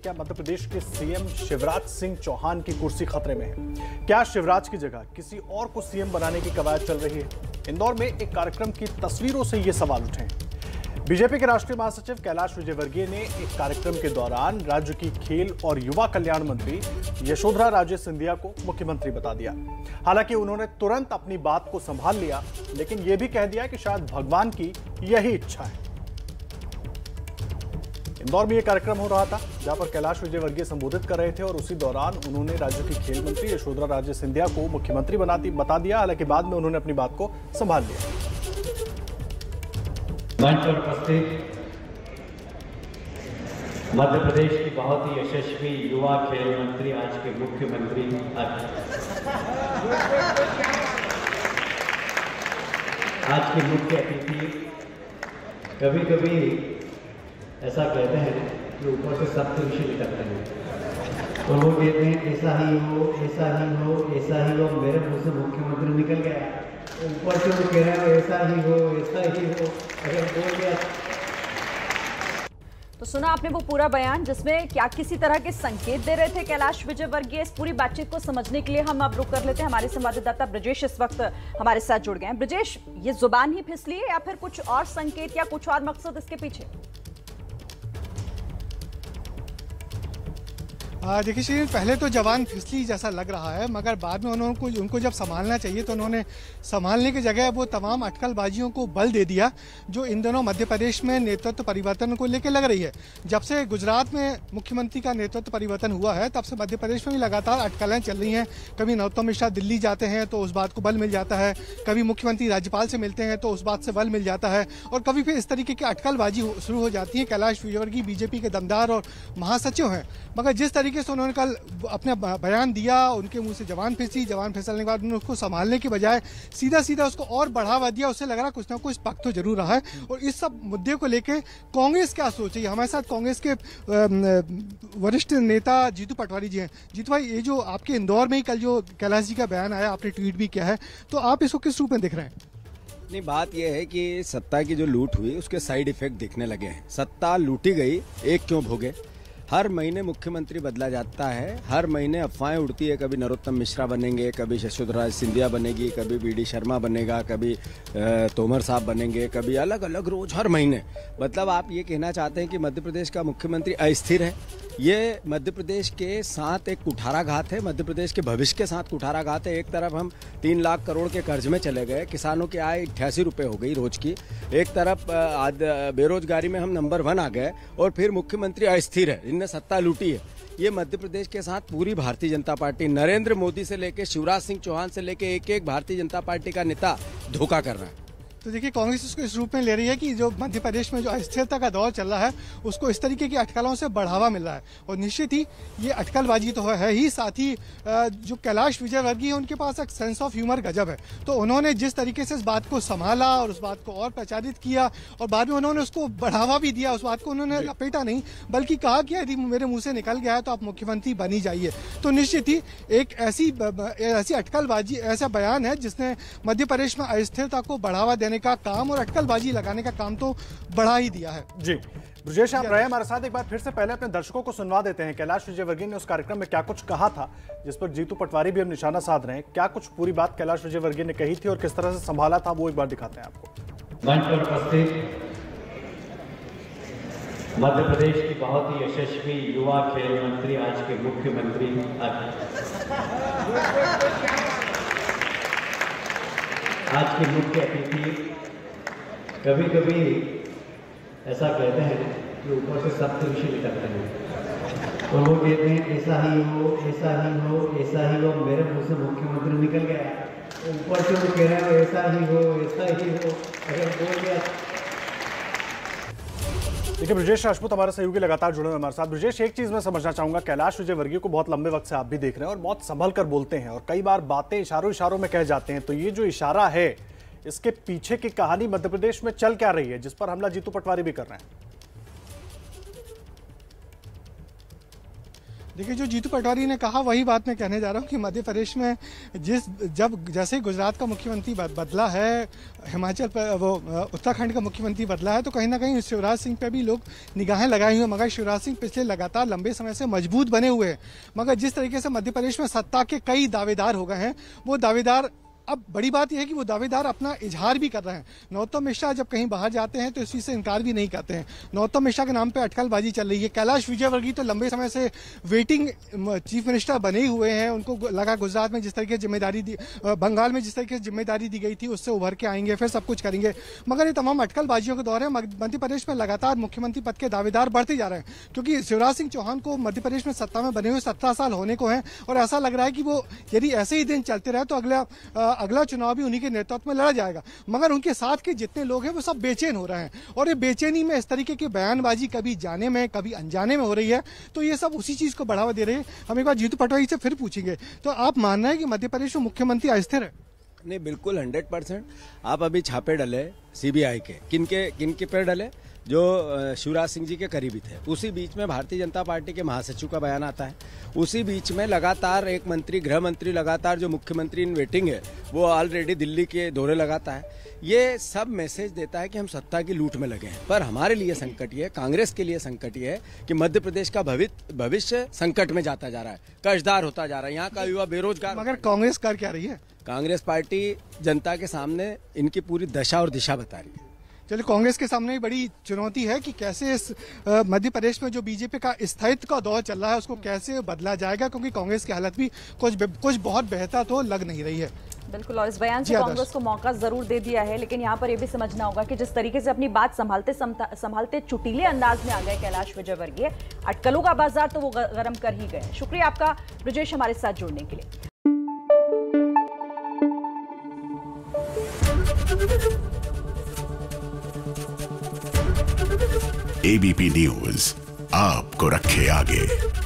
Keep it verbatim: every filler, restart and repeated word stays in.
क्या मध्य प्रदेश के सीएम शिवराज सिंह चौहान की कुर्सी खतरे में है? क्या शिवराज की जगह किसी और को सीएम बनाने की कवायद चल रही है? इंदौर में एक कार्यक्रम की तस्वीरों से ये सवाल उठे हैं। बीजेपी के राष्ट्रीय महासचिव कैलाश विजयवर्गीय ने एक कार्यक्रम के दौरान राज्य की खेल और युवा कल्याण मंत्री यशोधरा राजे सिंधिया को मुख्यमंत्री बता दिया। हालांकि उन्होंने तुरंत अपनी बात को संभाल लिया, लेकिन यह भी कह दिया कि शायद भगवान की यही इच्छा है। इंदौर में यह कार्यक्रम हो रहा था जहां पर कैलाश विजयवर्गीय संबोधित कर रहे थे और उसी दौरान उन्होंने राज्य की खेल मंत्री यशोधरा राजे सिंधिया को मुख्यमंत्री बनाती बता दिया। हालांकि बाद में उन्होंने अपनी बात को संभाल लिया। मंच पर उपस्थित मध्य प्रदेश की बहुत ही यशस्वी युवा खेल मंत्री, आज के मुख्यमंत्री, आज के मुख्य अतिथि, कभी कभी ऐसा कहते हैं कि ऊपर से सप्तऋषि निकलते हैं, तो वो कहते हैं ऐसा ही हो, ऐसा ही हो, ऐसा ही हो। मेरे मुंह से मुख्यमंत्री निकल गया, ऊपर से वो कह रहे हो ऐसा ही हो, ऐसा ही हो। अगर बोल गया तो सुना आपने वो पूरा बयान जिसमें क्या किसी तरह के संकेत दे रहे थे कैलाश विजयवर्गीय। इस पूरी बातचीत को समझने के लिए हम अब रुक कर लेते हैं। हमारे संवाददाता ब्रजेश इस वक्त हमारे साथ जुड़ गए हैं। ब्रजेश, ये जुबान ही फिसली है या फिर कुछ और संकेत या कुछ और मकसद इसके पीछे? देखिए श्री, पहले तो जवान फिसली जैसा लग रहा है, मगर बाद में उन्होंने को उनको जब संभालना चाहिए तो उन्होंने संभालने की जगह वो तमाम अटकलबाजियों को बल दे दिया जो इन दोनों मध्य प्रदेश में नेतृत्व परिवर्तन को लेकर लग रही है। जब से गुजरात में मुख्यमंत्री का नेतृत्व परिवर्तन हुआ है तब से मध्य प्रदेश में भी लगातार अटकलें चल रही हैं। कभी नरोत्तम मिश्रा दिल्ली जाते हैं तो उस बात को बल मिल जाता है, कभी मुख्यमंत्री राज्यपाल से मिलते हैं तो उस बात से बल मिल जाता है, और कभी फिर इस तरीके की अटकलबाजी शुरू हो जाती है। कैलाश विजयवर्गीय बीजेपी के दमदार और महासचिव हैं, मगर जिस तरीके से उन्होंने कल अपने बयान दिया, उनके मुंह से जवान फिसली, जवान फिसलने के बाद उन्होंने उसको संभालने के बजाय सीधा सीधा उसको और बढ़ावा दिया। उससे लग रहा कुछ ना कुछ पक्ष तो जरूर रहा है। और इस सब मुद्दे को लेकर कांग्रेस क्या सोच रही है? हमारे साथ कांग्रेस के वरिष्ठ नेता जीतू पटवारी जी हैं। जीतू भाई, ये जो आपके इंदौर में ही कल जो कैलाश जी का बयान आया, आपने ट्वीट भी किया है, तो आप इसको किस रूप में देख रहे हैं? नहीं, बात यह है कि सत्ता की जो लूट हुई उसके साइड इफेक्ट दिखने लगे हैं। सत्ता लूटी गई, एक क्यों भोगे? हर महीने मुख्यमंत्री बदला जाता है, हर महीने अफवाहें उड़ती है, कभी नरोत्तम मिश्रा बनेंगे, कभी यशोधरा सिंधिया बनेगी, कभी बी डी शर्मा बनेगा, कभी तोमर साहब बनेंगे, कभी अलग अलग रोज हर महीने। मतलब आप ये कहना चाहते हैं कि मध्य प्रदेश का मुख्यमंत्री अस्थिर है। ये मध्य प्रदेश के साथ एक कुठाराघात है, मध्य प्रदेश के भविष्य के साथ कुठाराघात है। एक तरफ हम तीन लाख करोड़ के कर्ज में चले गए, किसानों की आय अट्ठासी रुपये हो गई रोज की, एक तरफ बेरोजगारी में हम नंबर वन आ गए, और फिर मुख्यमंत्री अस्थिर है, इनने सत्ता लूटी है। ये मध्य प्रदेश के साथ पूरी भारतीय जनता पार्टी, नरेंद्र मोदी से लेकर शिवराज सिंह चौहान से लेकर एक एक भारतीय जनता पार्टी का नेता धोखा कर रहा है। तो देखिए, कांग्रेस इसको इस रूप में ले रही है कि जो मध्य प्रदेश में जो अस्थिरता का दौर चल रहा है उसको इस तरीके की अटकलों से बढ़ावा मिल रहा है। और निश्चित ही ये अटकलबाजी तो है ही, साथ ही जो कैलाश विजयवर्गीय है उनके पास एक सेंस ऑफ ह्यूमर गजब है। तो उन्होंने जिस तरीके से इस बात को संभाला और उस बात को और प्रचारित किया, और बाद में उन्होंने उसको बढ़ावा भी दिया, उस बात को उन्होंने लपेटा नहीं बल्कि कहा कि यदि मेरे मुंह से निकल गया है तो आप मुख्यमंत्री बन ही जाइए। तो निश्चित ही एक ऐसी ऐसी अटकलबाजी, ऐसा बयान है जिसने मध्य प्रदेश में अस्थिरता को बढ़ावा देने का काम और अटकलबाजी लगाने का काम तो बढ़ा ही दिया है। जी ब्रजेश, आप रहे हमारे साथ। एक बार फिर से पहले अपने दर्शकों को सुनवा देते हैं कैलाश विजयवर्गीय ने उस कार्यक्रम में क्या कुछ कहा था, जिस पर जीतू पटवारी भी अब निशाना साध रहे हैं। क्या कुछ पूरी बात कैलाश विजयवर्गीय ने कही थी और किस तरह से संभाला था, वो एक बार दिखाते हैं आपको। मंच पर उपस्थित मध्य प्रदेश की बहुत ही यशस्वी युवा खेल मंत्री, आज के मुख्यमंत्री, आज के मुख्य अतिथि, कभी कभी ऐसा कहते हैं कि ऊपर से सप्तऋषि निकलते हैं, तो वो कहते हैं ऐसा ही हो, ऐसा ही हो, ऐसा ही हो। मेरे मुंह से मुख्यमंत्री निकल गया, ऊपर से वो कह रहे हो ऐसा ही हो, ऐसा ही हो। अगर बोल गया। देखिए, ब्रजेश राजपूत हमारे सहयोगी लगातार जुड़े हुए हमारे साथ। ब्रजेश, एक चीज मैं समझना चाहूंगा, कैलाश विजयवर्गीय को बहुत लंबे वक्त से आप भी देख रहे हैं और बहुत संभल कर बोलते हैं और कई बार बातें इशारों इशारों में कह जाते हैं। तो ये जो इशारा है, इसके पीछे की कहानी मध्य प्रदेश में चल क्या रही है, जिस पर हमला जीतू पटवारी भी कर रहे हैं? देखिए, जो जीतू पटवारी ने कहा वही बात मैं कहने जा रहा हूँ कि मध्य प्रदेश में जिस जब जैसे गुजरात का मुख्यमंत्री बदला है, हिमाचल पर वो उत्तराखंड का मुख्यमंत्री बदला है, तो कहीं ना कहीं शिवराज सिंह पे भी लोग निगाहें लगाई हुई हैं। मगर शिवराज सिंह पिछले लगातार लंबे समय से मजबूत बने हुए हैं। मगर जिस तरीके से मध्य प्रदेश में सत्ता के कई दावेदार हो गए हैं, वो दावेदार, अब बड़ी बात यह है कि वो दावेदार अपना इजहार भी कर रहे हैं। नरोत्तम मिश्रा जब कहीं बाहर जाते हैं तो इस चीज़ से इनकार भी नहीं करते हैं। नरोत्तम मिश्रा के नाम पे अटकलबाजी चल रही है। कैलाश विजयवर्गीय तो लंबे समय से वेटिंग चीफ मिनिस्टर बने हुए हैं। उनको लगा गुजरात में जिस तरीके की जिम्मेदारी दी, बंगाल में जिस तरीके से जिम्मेदारी दी गई थी, उससे उभर के आएंगे, फिर सब कुछ करेंगे। मगर ये तमाम अटकलबाजियों के दौर है। मध्य प्रदेश में लगातार मुख्यमंत्री पद के दावेदार बढ़ते जा रहे हैं, क्योंकि शिवराज सिंह चौहान को मध्य प्रदेश में सत्ता में बने हुए सत्रह साल होने को हैं। और ऐसा लग रहा है कि वो यदि ऐसे ही दिन चलते रहे तो अगला अगला चुनाव भी उन्हीं के नेतृत्व में लड़ा जाएगा। मगर उनके साथ के जितने लोग हैं वो सब बेचैन हो रहे हैं, और ये बेचैनी में इस तरीके की बयानबाजी कभी जाने में कभी अनजाने में हो रही है, तो ये सब उसी चीज को बढ़ावा दे रहे हैं। हम एक बार जीतू पटवारी से फिर पूछेंगे, तो आप मानना है कि मध्य प्रदेश में मुख्यमंत्री अस्थिर है? नहीं, बिल्कुल हंड्रेड परसेंट। आप अभी छापे डले सीबीआई के, किनके किनके पे डले? जो शिवराज सिंह जी के करीबी थे। उसी बीच में भारतीय जनता पार्टी के महासचिव का बयान आता है। उसी बीच में लगातार एक मंत्री, गृह मंत्री लगातार जो मुख्यमंत्री इन वेटिंग है, वो ऑलरेडी दिल्ली के दौरे लगाता है। ये सब मैसेज देता है कि हम सत्ता की लूट में लगे हैं। पर हमारे लिए संकट ये है, कांग्रेस के लिए संकट ये है कि मध्य प्रदेश का भविष्य भविष्य संकट में जाता जा रहा है, कर्जदार होता जा रहा है। यहाँ का युवा बेरोजगार। मगर कांग्रेस कर क्या रही है? कांग्रेस पार्टी जनता के सामने इनकी पूरी दशा और दिशा बता रही है। चलिए, कांग्रेस के सामने बड़ी चुनौती है कि कैसे इस मध्य प्रदेश में जो बीजेपी का स्थायित्व का दौर चल रहा है उसको कैसे बदला जाएगा, क्योंकि कांग्रेस की हालत भी कुछ कुछ बहुत बेहतर तो लग नहीं रही है। बिल्कुल, और इस बयान से कांग्रेस को मौका जरूर दे दिया है, लेकिन यहाँ पर यह भी समझना होगा कि जिस तरीके से अपनी बात संभालते संभालते चुटीले अंदाज में आ गए कैलाश विजयवर्गीय, अटकलों का बाजार तो वो गर्म कर ही गए। शुक्रिया आपका ब्रजेश हमारे साथ जुड़ने के लिए। एबीपी न्यूज आपको रखे आगे।